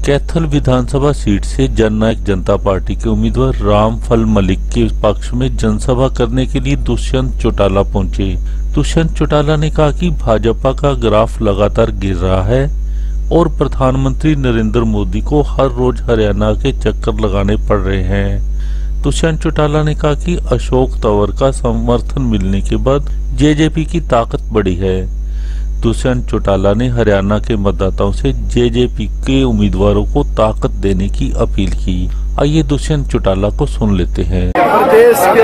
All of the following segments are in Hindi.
कैथल विधानसभा सीट से जननायक जनता पार्टी के उम्मीदवार रामफल मलिक के पक्ष में जनसभा करने के लिए दुष्यंत चौटाला पहुंचे। दुष्यंत चौटाला ने कहा कि भाजपा का ग्राफ लगातार गिर रहा है और प्रधानमंत्री नरेंद्र मोदी को हर रोज हरियाणा के चक्कर लगाने पड़ रहे हैं। दुष्यंत चौटाला ने कहा कि अशोक तंवर का समर्थन मिलने के बाद जेजेपी की ताकत बढ़ी है। दुष्यंत चौटाला ने हरियाणा के मतदाताओं से जेजेपी के उम्मीदवारों को ताकत देने की अपील की। आइए दुष्यंत चौटाला को सुन लेते हैं। प्रदेश के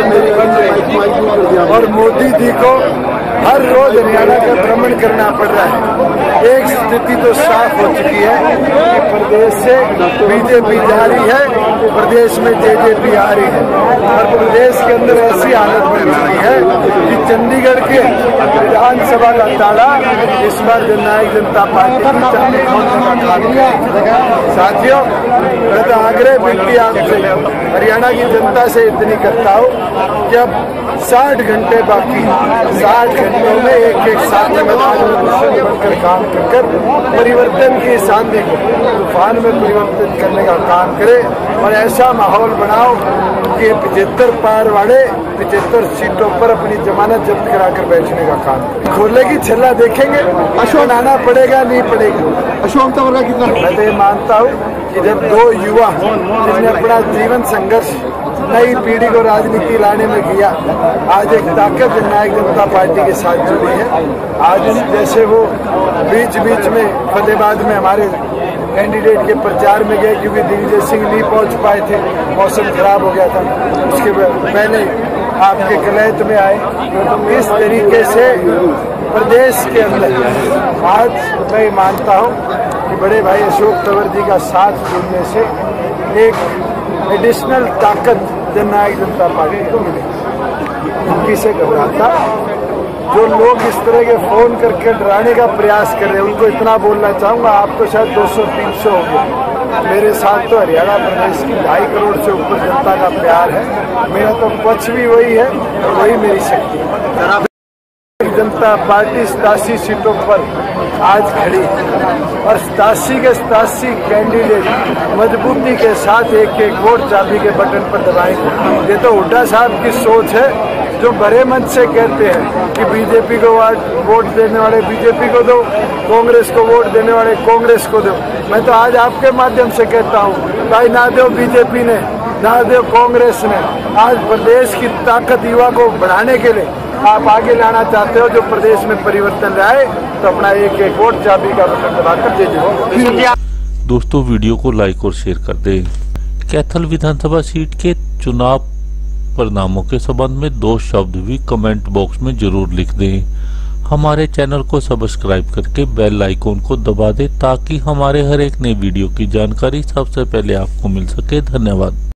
मेरे और मोदी जी को हर रोज हरियाणा का भ्रमण करना पड़ रहा है। एक स्थिति तो साफ हो चुकी है कि प्रदेश से बीजेपी जा रही है, प्रदेश में जेजेपी आ रही है और प्रदेश के अंदर ऐसी हालत बन चुकी है कि चंडीगढ़ के विधानसभा का ताला इस बार जननायक जनता पार्टी की चाबी खोलने का काम। साथियों, मैं तो आग्रह विनती आपसे हरियाणा की जनता से इतनी करता हूँ कि अब 60 घंटे बाकी, 60 घंटों में एक साथ बनकर काम कर परिवर्तन की शांति को तूफान में परिवर्तित करने का काम करे और ऐसा माहौल बनाओ कि 75 पार वाले 75 सीटों पर अपनी जमानत जब्त कराकर बैठने का काम करे। खोले की छल्ला देखेंगे, अशोक आना पड़ेगा नहीं पड़ेगा। अशोक तंवर का कितना? मैं तो ये मानता हूँ कि जब दो युवा जिन्हें अपना जीवन संघर्ष नई पीढ़ी को राजनीति लाने में किया, आज एक ताकत जननायक जनता पार्टी के साथ जुड़ी है। आज जैसे वो बीच बीच में फतेहाबाद में हमारे कैंडिडेट के प्रचार में गए क्योंकि दिग्विजय सिंह नहीं पहुंच पाए थे, मौसम खराब हो गया था, उसके पहले आपके कलैत में आए। तो इस तरीके से प्रदेश के अंदर आज मैं मानता हूं कि बड़े भाई अशोक तंवर जी का साथ जुड़ने से एक एडिशनल ताकत जननायक जनता पार्टी को मिलेगी। उनकी से घबराता जो लोग इस तरह के फोन करके डराने का प्रयास कर रहे हैं, उनको इतना बोलना चाहूंगा, आपको शायद 200-300 हो गए, मेरे साथ तो हरियाणा प्रदेश की 2.5 करोड़ से ऊपर जनता का प्यार है। मेरा तो पक्ष भी वही है और वही मेरी शक्ति है। जनता पार्टी 87 सीटों पर आज खड़ी और 87 के 87 कैंडिडेट मजबूती के साथ एक एक वोट चाबी के बटन पर दबाएंगे। ये तो हुड्डा साहब की सोच है जो बड़े मन से कहते हैं कि बीजेपी को वोट देने वाले बीजेपी को दो, कांग्रेस को वोट देने वाले कांग्रेस को दो। मैं तो आज आपके माध्यम से कहता हूँ, भाई ना दो बीजेपी ने, ना दो कांग्रेस ने। आज प्रदेश की ताकत युवा को बढ़ाने के लिए आप आगे लाना चाहते हो, जो प्रदेश में परिवर्तन लाए, तो अपना एक एक वोट चाबी का बटन दबाकर दीजिए। दोस्तों, वीडियो को लाइक और शेयर कर दें। कैथल विधानसभा सीट के चुनाव परिणामों के संबंध में 2 शब्द भी कमेंट बॉक्स में जरूर लिख दें। हमारे चैनल को सब्सक्राइब करके बेल आइकॉन को दबा दें ताकि हमारे हर एक नई वीडियो की जानकारी सबसे पहले आपको मिल सके। धन्यवाद।